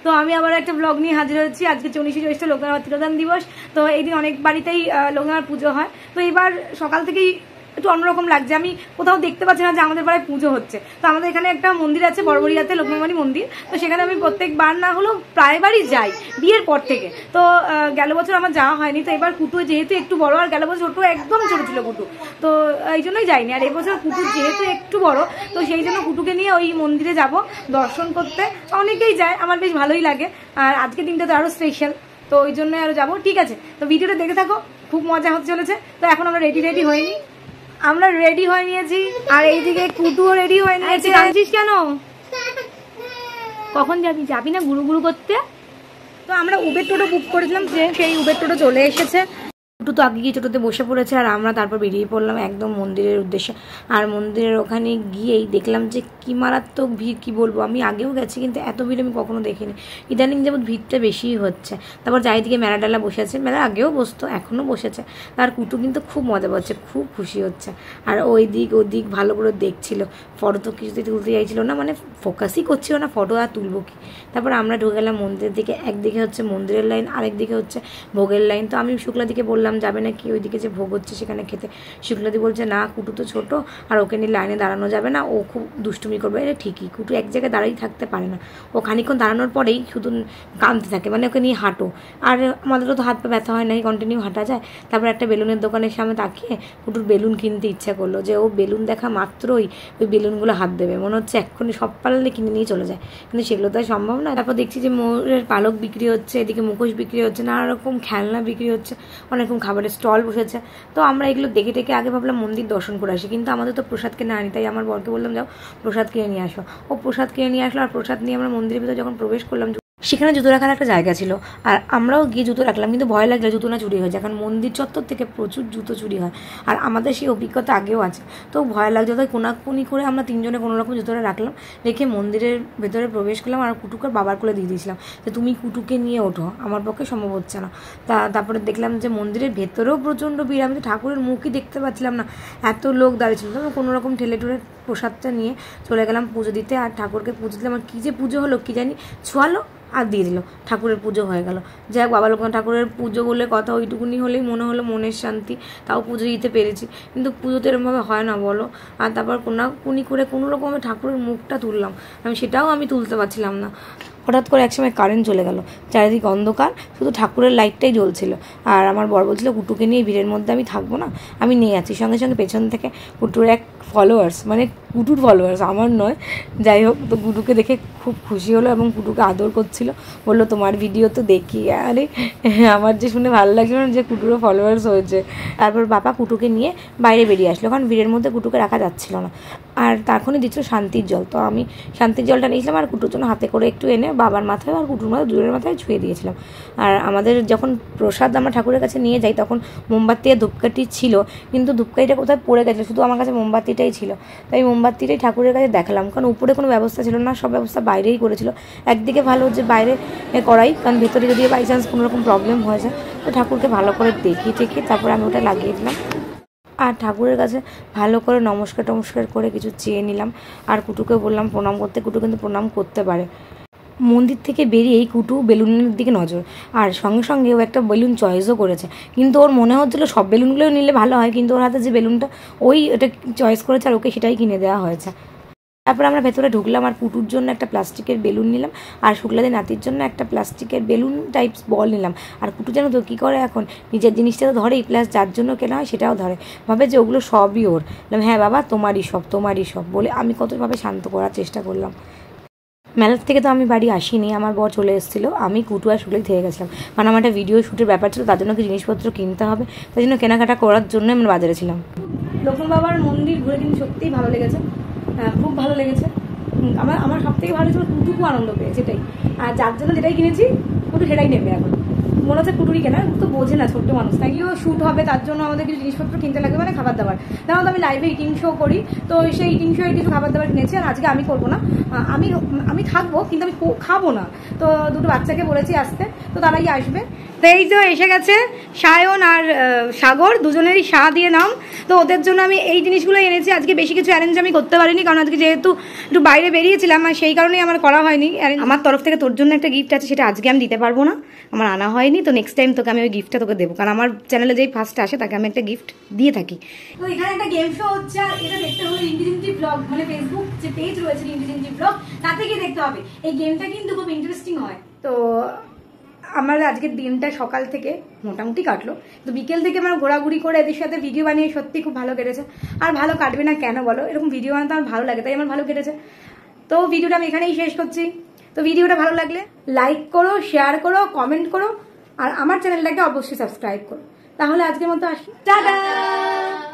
তো আমি আবার একটা ব্লগ নিয়ে হাজির হয়েছি। আজকে 19শে জ্যৈষ্ঠ লোকনাথ তিরোধান দিবস। তো এই দিন অনেক বাড়িতেই লোকনাথ পুজো হয়। তো এবার সকাল থেকেই একটু অন্যরকম লাগছে, আমি কোথাও দেখতে পাচ্ছি না যে আমাদের পাড়ায় পুজো হচ্ছে। তো আমাদের এখানে একটা মন্দির আছে বড়বড়িয়াতে, লোকনাথবাড়ি মন্দির। তো সেখানে আমি প্রত্যেকবার না হলেও প্রায়বারই যাই বিয়ের পর থেকে। তো গেল বছর আমার যাওয়া হয়নি। তো এবার কুটু যেহেতু একটু বড়, আর গেল বছর ছোটো একদম ছোটো ছিল কুটু, তো এই জন্যই যাইনি। আর এবছর কুটু যেহেতু একটু বড়, তো সেই জন্য কুটুকে নিয়ে ওই মন্দিরে যাব দর্শন করতে। অনেকেই যায়, আমার বেশ ভালোই লাগে। আর আজকে দিনটা তো আরও স্পেশাল, তো ওই জন্য আরও যাবো। ঠিক আছে, তো ভিডিওটা দেখে থাকো, খুব মজা হতে চলেছে। তো এখন আমরা রেডি হয়নি, আমরা রেডি হয়ে নিয়েছি। আর এইদিকে কুটুও রেডি হয়ে নিয়েছে। কাঁদছিস কেন? কখন যাবি না গুরু গুরু করতে? তো আমরা উবের টোটো বুক করেছিলাম, যে সেই উবের টোটো চলে এসেছে। কুটু তো আগে গিয়ে টোটোতে বসে পড়েছে, আর আমরা তারপর বেরিয়ে পড়লাম একদম মন্দিরের উদ্দেশ্যে। আর মন্দিরের ওখানে গিয়েই দেখলাম যে কি মারাত্মক ভিড়, কি বলবো। আমি আগেও গেছি কিন্তু এত ভিড় আমি কখনো দেখিনি। ইদানিং যেমন ভিড়টা বেশিই হচ্ছে। তারপর চারিদিকে মেলা টেলা বসেছে, মেলা আগেও বসতো, এখনও বসেছে। আর কুটু কিন্তু খুব মজা পাচ্ছে, খুব খুশি হচ্ছে। আর ওই দিক ভালো করে দেখছিল। ফটো তো কিছুতে তুলতে চাইছিল না, মানে ফোকাসই করছিল না ফটো আর তুলবো কি। তারপর আমরা ঢুকে গেলাম মন্দিরের দিকে। একদিকে হচ্ছে মন্দিরের লাইন, আরেকদিকে হচ্ছে ভোগের লাইন। তো আমি শুক্লাদিকে বললাম যাবে না কি ওইদিকে যে ভোগ হচ্ছে সেখানে খেতে। শুক্লাদি বলছে না, কুটু তো ছোট, আর ওকে নিয়ে লাইনে দাঁড়ানো যাবে না, ও খুব দুষ্টুমি করবে। এটা ঠিকই, কুটু এক জায়গায় দাঁড়িয়ে থাকতে পারে না। ও খানিক্ষণ দাঁড়ানোর পরেই শুধু কাঁদতে থাকে, মানে ওকে নিয়ে হাঁটো। আর আমাদেরও তো হাত পা ব্যথা হয় না, কন্টিনিউ হাঁটা যায়। তারপর একটা বেলুনের দোকানের সামনে তাকিয়ে কুটুর বেলুন কিনতে ইচ্ছা করলো, যে ও বেলুন দেখা মাত্রই ওই বেলুনগুলো হাত দেবে, মনে হচ্ছে এক্ষুনি সব পারলে কিনে নিয়ে চলে যায়। কিন্তু সেগুলো তো সম্ভব না। তারপর দেখছি যে মোরের পালক বিক্রি হচ্ছে, এদিকে মুখোশ বিক্রি হচ্ছে, নানা রকম খেলনা বিক্রি হচ্ছে, অনেক রকম খাবারের স্টল বসেছে। তো আমরা এগুলো দেখে আগে ভাবলাম মন্দির দর্শন করে আসি, কিন্তু আমাদের তো প্রসাদ কিনে আনি। তাই আমার বরকে বললাম যাও প্রসাদ কিনে নিয়ে আসো। ও প্রসাদ কিনে নিয়ে আসলো। আর প্রসাদ নিয়ে আমরা মন্দিরের ভিতরে যখন প্রবেশ করলাম, সেখানে জুতো রাখার একটা জায়গা ছিল। আর আমরাও গিয়ে জুতো রাখলাম, কিন্তু ভয় লাগলো জুতো না চুরি হয়ে যায়, কারণ মন্দির চত্বর থেকে প্রচুর জুতো চুরি হয়। আর আমাদের সেই অভিজ্ঞতা আগেও আছে, তো ভয় লাগছে। তাই কোনাকুনি করে আমরা তিনজনে কোনোরকম জুতোটা রাখলাম, রেখে মন্দিরের ভেতরে প্রবেশ করলাম। আর কুটুকে বাবার কোলে দিয়ে দিয়েছিলাম যে তুমি কুটুকে নিয়ে ওঠো, আমার পক্ষে সম্ভব হচ্ছে না। তারপরে দেখলাম যে মন্দিরের ভেতরেও প্রচণ্ড ভিড়, আমি তো ঠাকুরের মুখই দেখতে পাচ্ছিলাম না, এত লোক দাঁড়িয়ে ছিল। তো কোনোরকম ঠেলে ঠুলে প্রসাদটা নিয়ে চলে গেলাম পুজো দিতে। আর ঠাকুরকে পুজো দিলাম। আর কী যে পুজো হলো কি জানি, ছোঁয়ালো আর দিয়ে দিল, ঠাকুরের পুজো হয়ে গেল। যাই হোক, বাবা লোকনাথ ঠাকুরের পুজো বলে কথা, ওইটুকুনি হলেই মনে হলো মনের শান্তি, তাও পুজো দিতে পেরেছি। কিন্তু পুজো তো এরকমভাবে হয় না বলো। আর তারপর কোনাকুনি করে কোনো রকমভাবে ঠাকুরের মুখটা তুললাম, সেটাও আমি তুলতে পারছিলাম না। হঠাৎ করে একসময় কারেন্ট চলে গেল, চারিদিকে অন্ধকার, শুধু ঠাকুরের লাইটটাই জ্বলছিল। আর আমার বর বলছিল কুটুকে নিয়ে ভিড়ের মধ্যে আমি থাকবো না, আমি নিয়ে আছি। সঙ্গে সঙ্গে পেছন থেকে কুটুর এক ফলোয়ার্স, মানে কুটুর ফলোয়ার্স, আমার নয়, যাই হোক, তো কুটুকে দেখে খুব খুশি হলো এবং কুটুকে আদর করছিল, বললো তোমার ভিডিও তো দেখি। আরে আমার যে শুনে ভালো লাগছিল না যে কুটুরও ফলোয়ার্স হয়েছে। তারপর বাবা কুটুকে নিয়ে বাইরে বেরিয়ে আসলো, কারণ ভিড়ের মধ্যে কুটুকে রাখা যাচ্ছিল না। আর তখনই দিচ্ছিল শান্তির জল, তো আমি শান্তির জলটা নিয়েছিলাম আর কুটুর জন্য হাতে করে একটু এনে বাবার মাথায় আর কুটুর মাথায় দুজনের মাথায় ছুঁয়ে দিয়েছিলাম। আর আমাদের যখন প্রসাদ আমরা ঠাকুরের কাছে নিয়ে যাই, তখন মোমবাতি আর ধূপকাঠি ছিল, কিন্তু ধূপকাঠিটা কোথায় পড়ে গেছিলো, শুধু আমার কাছে মোমবাতিটাই ছিল। তাই মোমবাতিটাই ঠাকুরের কাছে দেখালাম, কারণ উপরে কোনো ব্যবস্থা ছিল না, সব ব্যবস্থা বাইরেই করেছিল। একদিকে ভালো যে বাইরে করাই, কারণ ভেতরে যদি বাই চান্স কোনো রকম প্রবলেম হয়ে যায়, তো ঠাকুরকে ভালো করে দেখিয়ে তারপরে আমি ওটা লাগিয়ে দিলাম। আর ঠাকুরের কাছে ভালো করে নমস্কার করে কিছু চেয়ে নিলাম। আর কুটুকে বললাম প্রণাম করতে, কুটু কিন্তু প্রণাম করতে পারে। মন্দির থেকে বেরিয়েই কুটু বেলুনের দিকে নজর, আর সঙ্গে সঙ্গে ও একটা বেলুন চয়েসও করেছে। কিন্তু ওর মনে হচ্ছিলো সব বেলুনগুলোও নিলে ভালো হয়, কিন্তু ওর হাতে যে বেলুনটা ওটা চয়েস করেছে, আর ওকে সেটাই কিনে দেওয়া হয়েছে। তারপর আমরা ভেতরে ঢুকলাম, আর কুটুর জন্য একটা প্লাস্টিকের বেলুন নিলাম, আর শুক্লাদি নাতির জন্য একটা প্লাস্টিকের বেলুন টাইপস বল নিলাম। আর কুটু যেন তো কী করে, এখন নিজের জিনিসটা তো ধরেই, প্লাস যার জন্য কেনা হয় সেটাও ধরে, ভাবে যে ওগুলো সবই ওর। হ্যাঁ বাবা, তোমারই সব বলে আমি কতভাবে শান্ত করার চেষ্টা করলাম। মেলার থেকে তো আমি বাড়ি আসিনি, আমার বর চলে এসেছিলো, আমি কুটু আর শুক্লাদি থেকে গেছিলাম, কারণ আমার একটা ভিডিও শ্যুটের ব্যাপার ছিল, তার জন্য কি জিনিসপত্র কিনতে হবে, তাই জন্য কেনাকাটা করার জন্য আমরা বাজারে ছিলাম। লক্ষ্মণ বাবার মন্দির ঘুরে কিন্তু সত্যিই ভালো লেগেছে, খুব ভালো লেগেছে। আমার সব থেকে ভালো ছিল কুটু খুব আনন্দ পেয়েছে, এটাই। আর যার জন্য যেটাই কিনেছি কুটু সেটাই নেবে এখন। মনে হচ্ছে কুটুরি কেনা, তো বোঝে না ছোট্ট মানুষ, তাই শ্যুট হবে তার জন্য আমাদের কিছু জিনিসপত্র কিনতে লাগবে, মানে খাবার দাবার। যেমন তো আমি লাইভে ইটিং শো করি, তো সেই ইটিং শোয়ে কিছু খাবার দাবার কিনেছি। আর আজকে আমি করবো না, আমি থাকবো কিন্তু আমি খাবো না। তো দুটো বাচ্চাকে বলেছি আসতে, তো তারাই আসবে। তো এই তো এসে গেছে সায়ন আর সাগর, দুজনেরই দিয়ে নাম। তো ওদের জন্য আমি এই জিনিসগুলো এনেছি। আজকে বেশি কিছু অ্যারেঞ্জ আমি করতে পারিনি, কারণ আজকে যেহেতু একটু বাইরে বেরিয়েছিলাম আর সেই কারণেই আমার করা হয়নি। আমার তরফ থেকে তোর জন্য একটা গিফট আছে, সেটা আজকে আমি দিতে পারবো না, আমার আনা হয়নি। তো নেক্সট টাইম তোকে আমি ওই গিফটটা তোকে দেবো, কারণ আমার চ্যানেলে যেই ফার্স্ট আসে তাকে আমি একটা গিফট দিয়ে থাকি। তো এখানে একটা গেম শো হচ্ছে, আর এটা দেখতে হলে রিন্টি ব্লগ, মানে ফেসবুক যে পেজ রয়েছে রিন্টি ব্লগ, তাতে গিয়ে দেখতে হবে। এই গেমটা কিন্তু খুব ইন্টারেস্টিং হয়। তো আমার আজকের দিনটা সকাল থেকে মোটামুটি কাটলো, তো বিকেল থেকে আমার ঘোরাঘুরি করে এদের সাথে ভিডিও বানিয়ে সত্যি খুব ভালো কেটেছে। আর ভালো কাটবে না কেন বলো, এরকম ভিডিও বানাতে আমার ভালো লাগে, তাই আমার ভালো কেটেছে। তো ভিডিওটা আমি এখানেই শেষ করছি। তো ভিডিওটা ভালো লাগলে লাইক করো, শেয়ার করো, কমেন্ট করো, আর আমার চ্যানেলটাকে অবশ্যই সাবস্ক্রাইব করো। তাহলে আজকের মতো আসি, টাটা।